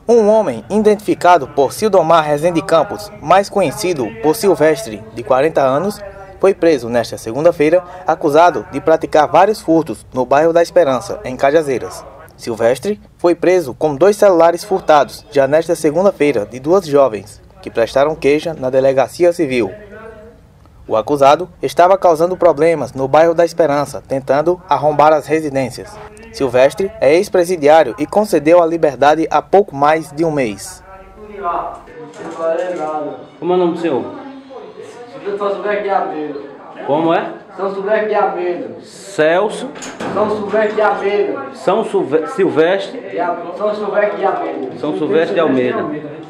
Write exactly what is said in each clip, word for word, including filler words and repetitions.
Um homem identificado por Sildomar Rezende Campos, mais conhecido por Silvestre, de quarenta anos, foi preso nesta segunda-feira, acusado de praticar vários furtos no bairro da Esperança, em Cajazeiras. Silvestre foi preso com dois celulares furtados, já nesta segunda-feira, de duas jovens, que prestaram queixa na delegacia civil. O acusado estava causando problemas no bairro da Esperança, tentando arrombar as residências. Silvestre é ex-presidiário e concedeu a liberdade há pouco mais de um mês. Como é o nome do senhor? São Silvestre de Almeida. Como é? São Silvestre de Almeida. Celso. São Silvestre de Almeida. São Silve Silvestre. São Silvestre de Almeida. São Silvestre de Almeida.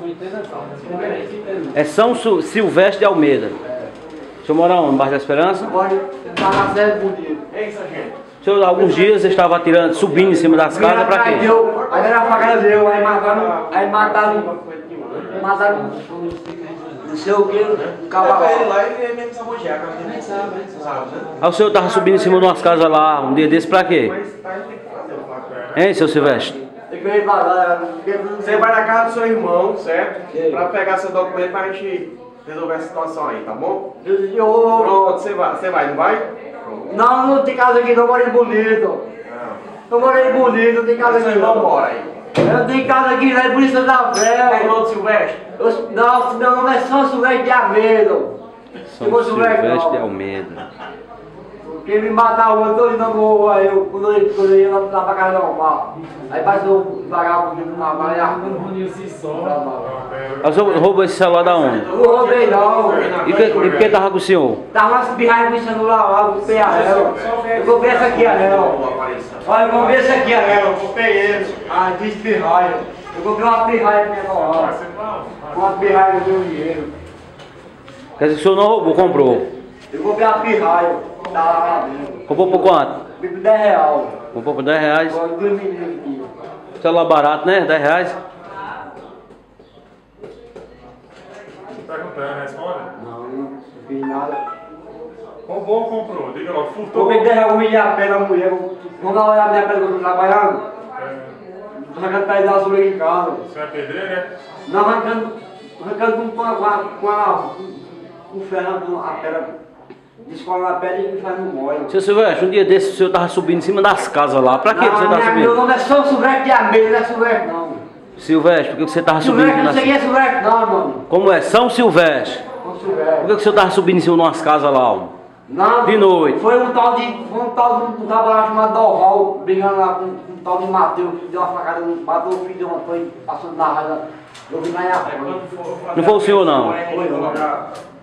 É São Su Silvestre de Almeida. O senhor mora onde? No bairro da Esperança? Pode estar na sede bonito. É isso, gente. O senhor, alguns dias, estava atirando, subindo em cima das casas para quê? Aí era a facada deu, aí mataram, aí mataram, mataram, não sei o que, o cavalo. Ele lá e ele mesmo sabotear, que ele nem sabe, nem sabe, né? Aí o senhor estava subindo em cima de umas casas lá, um dia desse, para quê? Hein, seu Silvestre? Você vai na casa do seu irmão, certo? Para pegar seu documento para a gente resolver essa situação aí, tá bom? Pronto, você vai, você vai, não vai? Não, não tem casa aqui, não, eu morei bonito. Eu morei bonito, não tem casa aqui. Seu irmão mora aí. Eu tenho casa aqui, lá é Polícia da Fé. É irmão do Silvestre? Eu, não, meu nome é São Silvestre de Almeida. São Silvestre de Almeida. Quem me matava, eu tô indo no aí eu, quando eu, quando eu ia lá, lá pra casa normal. Aí passou um vagabundo no mamãe e arrumou. Aí o senhor roubou esse celular da onde? Não roubei não. E, que, e por que tava com o senhor? Tava umas pirraias no celular lá, eu comprei a réu. Eu comprei essa aqui a réu. Olha, eu comprei essa aqui a réu, eu comprei ele. Ah, diz pirraia. Eu comprei uma pirraia pra minha lá. Uma pirraia do meu dinheiro. Quer dizer que o senhor não roubou, comprou? Eu comprei uma pirraia, tá lá dentro. Comprou por quanto? Comprei por dez reais. Comprou por dez reais. Agora dois meninos aqui. Celular barato, né? dez reais. Perguntando, responde? Não, não fiz nada. Roubou ou comprou? Diga logo, furtou. Comprei dez reais, humilhei a pé da mulher. Vamos lá olhar a minha pele que eu tô trabalhando. Tô arrancando pé da azul em casa. Você é pedreiro, né? Não, arrancando, arrancando com a, com a, com a, com ferro, a pedra, descola na pele e faz no molho. Seu Silvestre, um dia desse o senhor tava subindo em cima das casas lá. Pra que Não, que você tava minha, subindo? meu nome é São Silvestre de Almeida, não é Silvestre não. Silvestre, por que que você tava subindo Silvestre, não sei quem é nas... Silvestre não, mano. Como é? São Silvestre. São Por Silvestre. que que o senhor tava subindo em cima de umas casas lá, ó? Não, De noite. Foi um tal de, foi um tal de um trabalhador chamado Dorval, brigando lá com, com um tal de Mateus, que deu uma facada, matou o filho, deu uma foi passando na raiva. Eu vi na minha frente. Não foi o senhor, não? Foi, não.